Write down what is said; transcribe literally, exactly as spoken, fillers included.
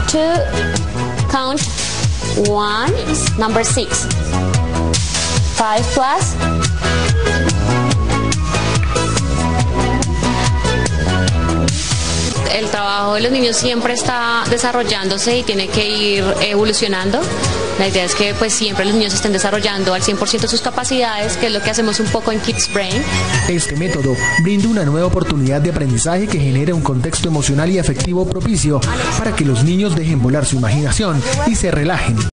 to count one, number six. Five plus. El trabajo de los niños siempre está desarrollándose y tiene que ir evolucionando. La idea es que pues siempre los niños estén desarrollando al cien por ciento sus capacidades, que es lo que hacemos un poco en Kids Brain. Este método brinda una nueva oportunidad de aprendizaje que genera un contexto emocional y afectivo propicio para que los niños dejen volar su imaginación y se relajen.